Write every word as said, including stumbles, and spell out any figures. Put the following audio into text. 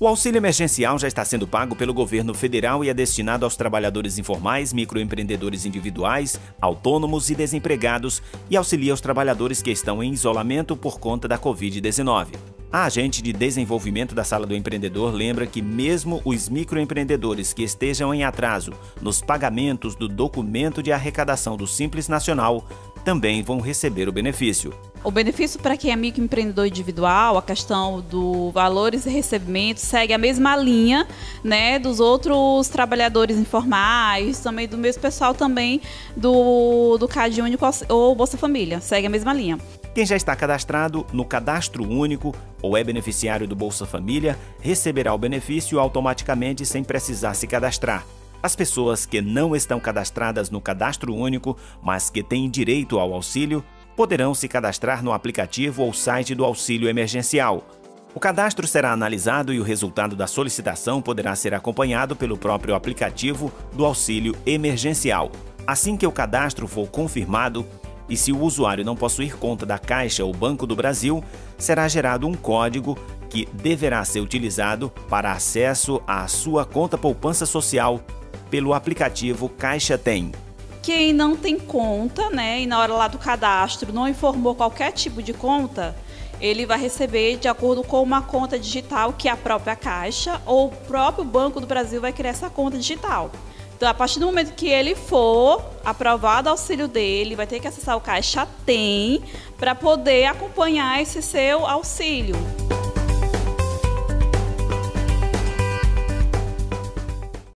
O auxílio emergencial já está sendo pago pelo governo federal e é destinado aos trabalhadores informais, microempreendedores individuais, autônomos e desempregados e auxilia os trabalhadores que estão em isolamento por conta da covid dezenove. A agente de desenvolvimento da Sala do Empreendedor lembra que mesmo os microempreendedores que estejam em atraso nos pagamentos do documento de arrecadação do Simples Nacional também vão receber o benefício. O benefício para quem é microempreendedor individual, a questão do valores e recebimentos, segue a mesma linha, né, dos outros trabalhadores informais, também do mesmo pessoal também do, do CAD Único ou Bolsa Família, segue a mesma linha. Quem já está cadastrado no Cadastro Único ou é beneficiário do Bolsa Família receberá o benefício automaticamente sem precisar se cadastrar. As pessoas que não estão cadastradas no Cadastro Único, mas que têm direito ao auxílio, poderão se cadastrar no aplicativo ou site do auxílio emergencial. O cadastro será analisado e o resultado da solicitação poderá ser acompanhado pelo próprio aplicativo do auxílio emergencial. Assim que o cadastro for confirmado, e se o usuário não possuir conta da Caixa ou Banco do Brasil, será gerado um código que deverá ser utilizado para acesso à sua conta poupança social pelo aplicativo Caixa Tem. Quem não tem conta, né, e na hora lá do cadastro não informou qualquer tipo de conta, ele vai receber de acordo com uma conta digital que a própria Caixa ou o próprio Banco do Brasil vai criar essa conta digital. Então, a partir do momento que ele for aprovado o auxílio dele, vai ter que acessar o Caixa Tem para poder acompanhar esse seu auxílio.